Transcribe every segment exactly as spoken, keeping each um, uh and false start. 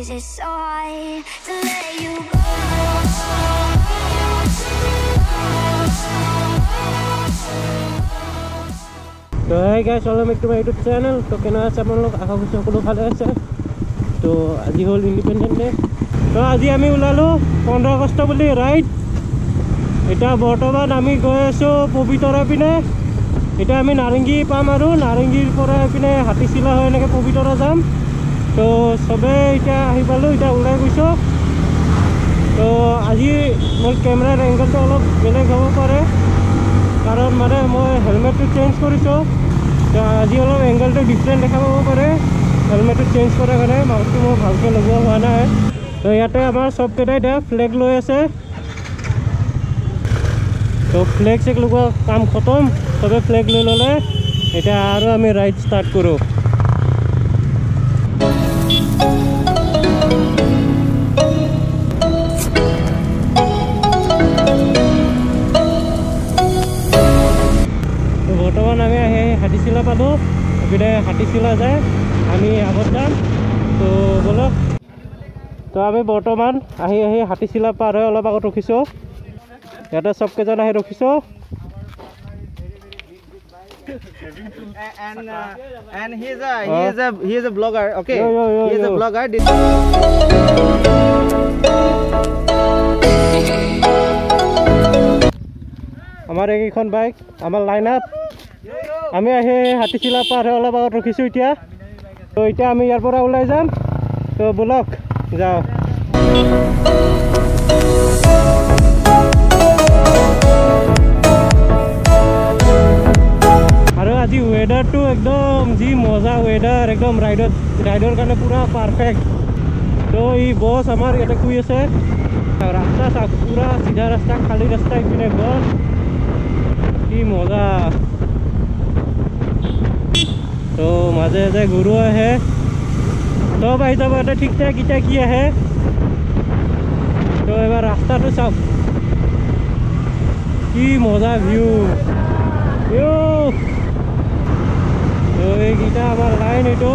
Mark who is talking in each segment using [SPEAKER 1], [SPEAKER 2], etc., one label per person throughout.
[SPEAKER 1] Is it so hard to let you go?
[SPEAKER 2] So hey guys, welcome back to my YouTube channel. So kena ase aponlok akha kuchi সকলো ভালে আছে তো আজি হল independent day তো আজি আমি উলালো পোন্ধৰ আগষ্ট বুলি ৰাইড এটা বৰ্তমান আমি গৈ আছো পবিতৰা পিনে এটা আমি নাৰেঙ্গী পাম আৰু নাৰেঙ্গীৰ পৰা পিনে হাতীচিলা হৈ এনেকৈ পবিতৰা যাম তো সবে এটা আহি পালো এটা উলাই গৈছো তো আজি মোৰ কেমেৰাৰ এংগলটো অলপ বেলেগ হ'ব পাৰে কাৰণ মানে মই হেলমেটটো চেঞ্জ কৰিছো তো আজি অলপ এংগলটো ডিফাৰেণ্ট দেখা পাব পাৰে হেলমেটটো চেঞ্জ কৰাৰ কাৰণে মাউচটো মই ভালকৈ লগোৱা হোৱা নাই তো ইয়াতে আমাৰ সব কেইটাই দে ফ্লেগ লৈ আছে তো ফ্লেগ চেক লগোৱা কাম খতম সবে ফ্লেগ লৈ ল'লে এতিয়া আৰু আমি ৰাইড ষ্টাৰ্ট কৰোঁ বৰ্তমান আমি আহি হাতীচিলা পালোঁ এপিনে হাতীচিলা যায় আমি আগত যাম তো বলক তো আমি বৰ্তমান আহি আহি হাতীচিলা পাৰ হৈ অলপ আগত ৰখিছোঁ ইয়াতে সবকেইজন আহি ৰখিছোঁ
[SPEAKER 3] and uh, and he is a he is a he is a blogger okay
[SPEAKER 2] yo, yo, yo,
[SPEAKER 3] he is
[SPEAKER 2] yo.
[SPEAKER 3] a blogger
[SPEAKER 2] আমাৰ এইখন বাইক আমাৰ লাইন আপ আমি আহি হাতীচিলা পাৰ হৈ অলপ আগত ৰখিছোঁ এতিয়া তো এতিয়া আমি ইয়াৰ পৰা ওলাই যাম তো বলক যাওঁ আৰু আজি ৱেডাৰটো একদম যি মজা ৱেডাৰ একদম ৰাইডত ৰাইডৰ কাৰণে পুৰা পাৰফেক্ট তো এই বছ আমাৰ ইয়াতে শুই আছে ৰাস্তা চাওক পুৰা চিধা ৰাস্তা খালী ৰাস্তা ইপিনে গছ কি মজা তো মাজে মাজে গৰু আহে চব আহি যাব ইয়াতে ঠিক ঠাক এতিয়া কি আহে তো এবাৰ ৰাস্তাটো চাওক কি মজা ভিউ তো এইকেইটা আমাৰ লাইন এইটো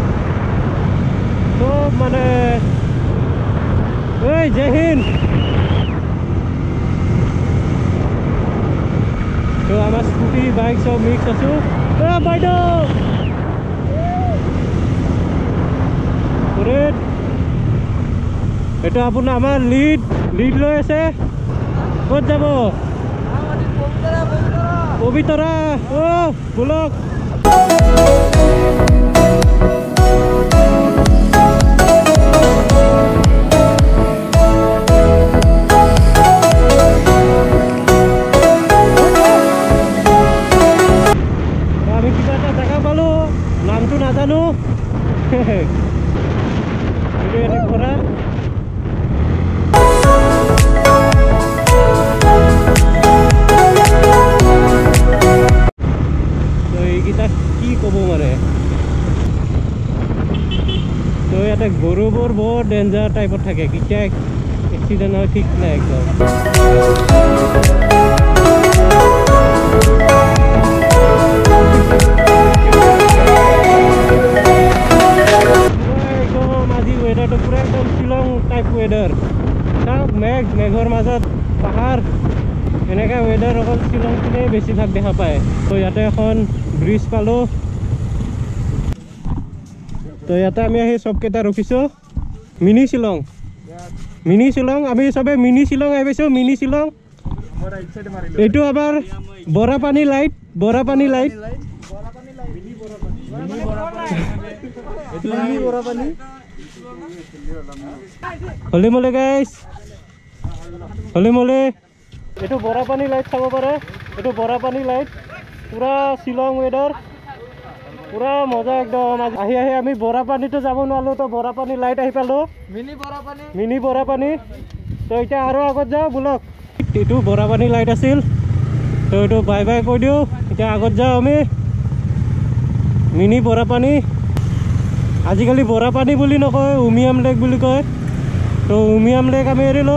[SPEAKER 2] চব মানে ঐ জয় হিন্দ তো আমাৰ স্কুটি বাইক সব মিক্স আছোঁ বাইদেউ এইটো আপোনাৰ আমাৰ লিড লিড লৈ আছে ক'ত যাব পবিতৰা অ বলক আমি কিবা এটা জেগা পালো নামটো নাজানো এটা ঘোড়া তো এইকেইটা কি ক'ব মানে তো ইয়াতে গৰুবোৰ বৰ ডেঞ্জাৰ টাইপত থাকে কেতিয়া এক্সিডেণ্ট হয় ঠিক নাই একদম ৱেডাৰটো পুৰা একদম শ্বিলং টাইপ ৱেডাৰ চাওক মেঘ মেঘৰ মাজত পাহাৰ এনেকৈ ৱেডাৰ অকল শ্বিলং পিনে বেছিভাগ দেখা পায় তো ইয়াতে এখন ব্ৰিজ পালোঁ তো ইয়াতে আমি আহি চবকেইটা ৰখিছোঁ মিনি শ্বিলং মিনি শ্বিলং আমি চবে মিনি শ্বিলং আহি পাইছোঁ মিনি শ্বিলং এইটো আমাৰ বৰাপানী লাইট বৰাপানী লাইট হলি মলে গাইছ হলি মলে এইটো বৰাপানী লাইট চাব পাৰে এইটো বৰাপানী লাইট পুৰা শ্বিলং ৱেডাৰ পুৰা মজা একদম আহি আহি আমি বৰাপানীটো যাব নোৱাৰিলোঁ তো বৰাপানী লাইট আহি পালোঁ মিনি বৰাপানী মিনি বৰাপানী তো এতিয়া আৰু আগত যাওঁ বলক এইটো বৰাপানী লাইট আছিল তো এইটো বাই বাই কৈ দিওঁ এতিয়া আগত যাওঁ আমি মিনি বৰাপানী আজিকালি বৰাপানী বুলি নকয় উমিয়াম লেক বুলি কয় তো উমিয়াম লেক আমি এৰিলোঁ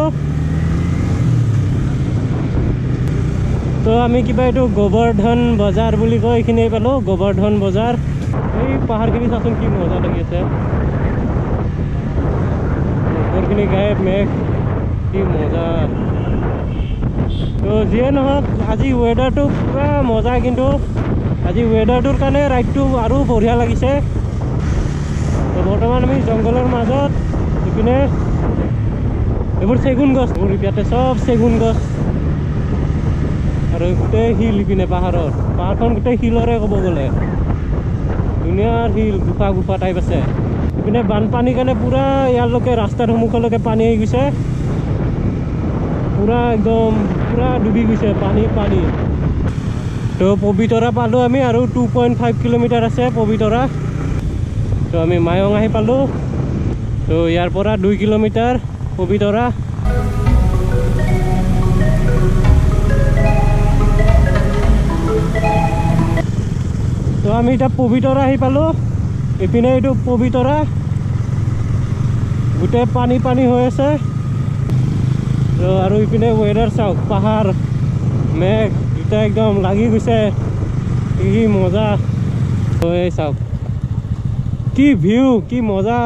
[SPEAKER 2] তো আমি কিবা এইটো গোবৰ্ধন বজাৰ বুলি কয় এইখিনি পালোঁ গোবৰ্ধন বজাৰ এই পাহাৰখিনি চাচোন কি মজা লাগি আছে আকাশত মেঘ কি মজা তো যিয়ে নহওক আজি ৱেডাৰটো পুৰা মজা কিন্তু আজি ৱেডাৰটোৰ কাৰণে ৰাইডটো আৰু বঢ়িয়া লাগিছে তো বৰ্তমান আমি জংঘলৰ মাজত ইপিনে এইবোৰ চেগুন গছ মোৰ ইয়াতে চব চেগুন গছ আৰু গোটেই শিল ইপিনে পাহাৰৰ পাহাৰখন গোটেই শিলৰে ক'ব গ'লে ধুনীয়াৰ শিল গুফা গুফা টাইপ আছে ইপিনে বানপানীৰ কাৰণে পুৰা ইয়াৰলৈকে ৰাস্তাৰ সন্মুখলৈকে পানী আহি গৈছে পুৰা একদম পুৰা ডুবি গৈছে পানী পানী তো পবিতৰা পালোঁ আমি আৰু টু পইণ্ট ফাইভ কিলোমিটাৰ আছে পবিতৰা তো আমি মায়ং আহি পালোঁ তো ইয়াৰ পৰা দুই কিলোমিটাৰ পবিতৰা তো আমি এতিয়া পবিতৰা আহি পালোঁ ইপিনে এইটো পবিতৰা গোটেই পানী পানী হৈ আছে তো আৰু ইপিনে ৱেডাৰ চাওক পাহাৰ মেঘ দুটা একদম লাগি গৈছে কি মজা তো এই চাওক কি ভিউ কি মজা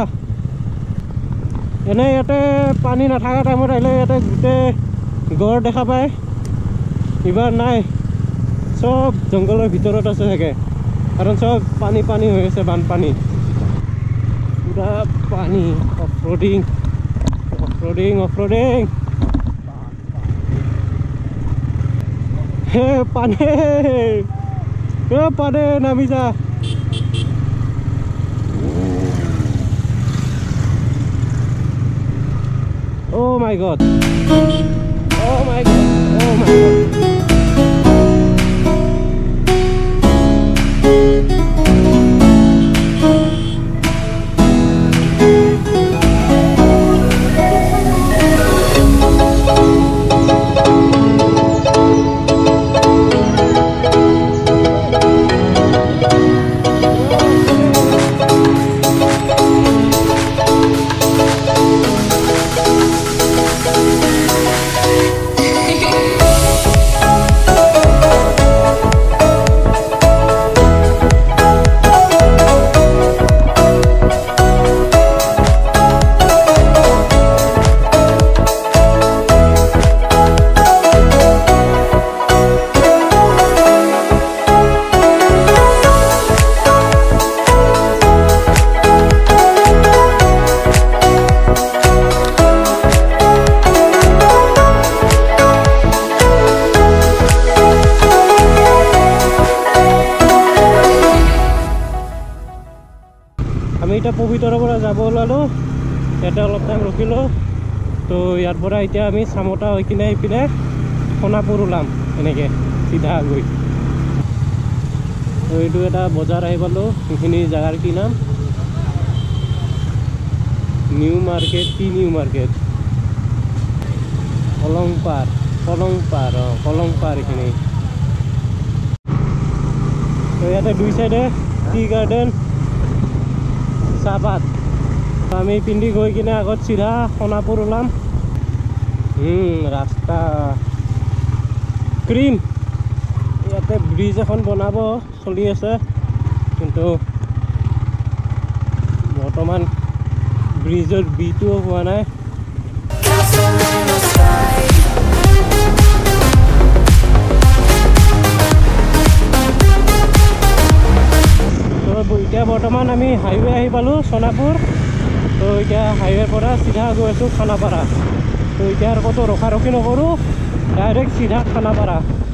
[SPEAKER 2] এনে ইয়াতে পানী নাথাকা টাইমত আহিলে ইয়াতে গোটেই গড় দেখা পায় এইবাৰ নাই চব জংঘলৰ ভিতৰত আছে চাগে কাৰণ চব পানী পানী হৈ আছে বানপানী পুৰা পানী off roading off roading off roading হে পানী হে পানী নামি যা Oh my god. Oh my god. Oh my god. আমি এতিয়া পবিতৰাৰ পৰা যাব ওলালোঁ ইয়াতে অলপ টাইম ৰখিলোঁ তো ইয়াৰ পৰা এতিয়া আমি চামতা হৈ কিনে এইপিনে সোণাপুৰ ওলাম এনেকৈ চিধা গৈ তো এইটো এটা বজাৰ আহি পালোঁ সেইখিনি জেগাৰ কি নাম নিউ মাৰ্কেট কি নিউ মাৰ্কেট কলংপাৰ কলংপাৰ অঁ কলংপাৰ এইখিনি তো ইয়াতে দুই চাইডে টি গাৰ্ডেন চাহপাত আমি পিন্ধি গৈ কিনে আগত চিধা সোণাপুৰ ওলাম ৰাস্তা ক্ৰীম ইয়াতে ব্ৰিজ এখন বনাব চলি আছে কিন্তু বৰ্তমান ব্ৰিজৰ বিটো হোৱা নাই এতিয়া বৰ্তমান আমি হাইৱে আহি পালোঁ সোণাপুৰ তো এতিয়া হাইৱেৰ পৰা চিধা গৈ আছোঁ খানাপাৰা তো এতিয়া আৰু ক'তো ৰখা ৰখি নকৰোঁ ডাইৰেক্ট চিধা খানাপাৰা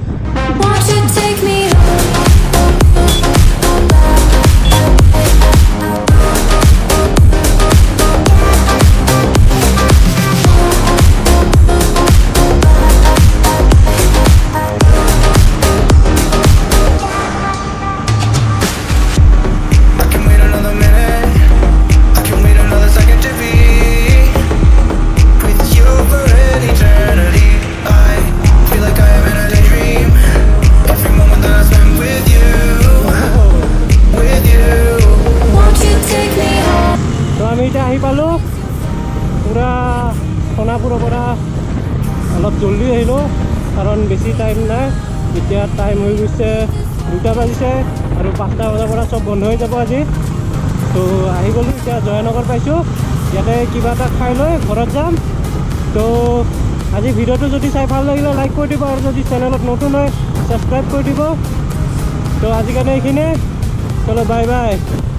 [SPEAKER 2] সোণাপুৰৰ পৰা অলপ জলদি আহিলোঁ কাৰণ বেছি টাইম নাই এতিয়া টাইম হৈ গৈছে দুটা বাজিছে আৰু পাঁচটা বজাৰ পৰা চব বন্ধ হৈ যাব আজি তো আহি গ'লোঁ এতিয়া জয়ানগৰ পাইছোঁ ইয়াতে কিবা এটা খাই লৈ ঘৰত যাম তো আজি ভিডিওটো যদি চাই ভাল লাগিলে লাইক কৰি দিব আৰু যদি চেনেলত নতুন হয় সাবস্ক্রাইব কৰি দিব তো আজি কাৰণে এইখিনিয়ে চলো বাই বাই